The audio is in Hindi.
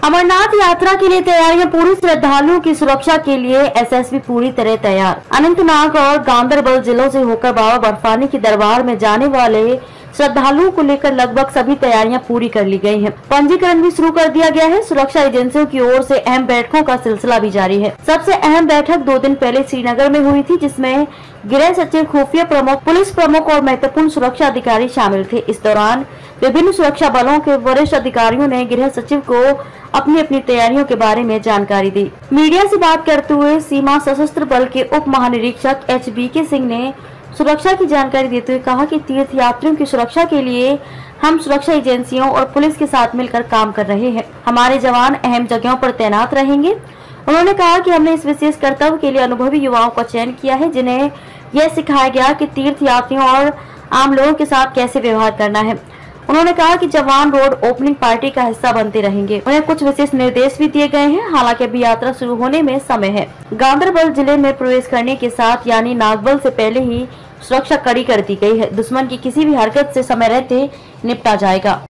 अमरनाथ यात्रा के लिए तैयारियां पूरी। श्रद्धालुओं की सुरक्षा के लिए एसएसबी पूरी तरह तैयार। अनंतनाग और गांदरबल जिलों से होकर बाबा बर्फानी के दरबार में जाने वाले श्रद्धालुओं को लेकर लगभग सभी तैयारियां पूरी कर ली गई हैं। पंजीकरण भी शुरू कर दिया गया है। सुरक्षा एजेंसियों की ओर से अहम बैठकों का सिलसिला भी जारी है। सबसे अहम बैठक 2 दिन पहले श्रीनगर में हुई थी, जिसमें गृह सचिव, खुफिया प्रमुख, पुलिस प्रमुख और महत्वपूर्ण सुरक्षा अधिकारी शामिल थे। इस दौरान विभिन्न सुरक्षा बलों के वरिष्ठ अधिकारियों ने गृह सचिव को अपनी अपनी तैयारियों के बारे में जानकारी दी। मीडिया से बात करते हुए सीमा सशस्त्र बल के उप महानिरीक्षक HBK सिंह ने सुरक्षा की जानकारी देते हुए कहा कि तीर्थ यात्रियों की सुरक्षा के लिए हम सुरक्षा एजेंसियों और पुलिस के साथ मिलकर काम कर रहे हैं। हमारे जवान अहम जगहों पर तैनात रहेंगे। उन्होंने कहा कि हमने इस विशेष कर्तव्य के लिए अनुभवी युवाओं का चयन किया है, जिन्हें यह सिखाया गया कि तीर्थ यात्रियों और आम लोगों के साथ कैसे व्यवहार करना है। उन्होंने कहा कि जवान रोड ओपनिंग पार्टी का हिस्सा बनते रहेंगे। उन्हें कुछ विशेष निर्देश भी दिए गए हैं। हालांकि अभी यात्रा शुरू होने में समय है। गांदरबल जिले में प्रवेश करने के साथ यानी नागबल से पहले ही सुरक्षा कड़ी कर दी गई है। दुश्मन की किसी भी हरकत से समय रहते निपटा जाएगा।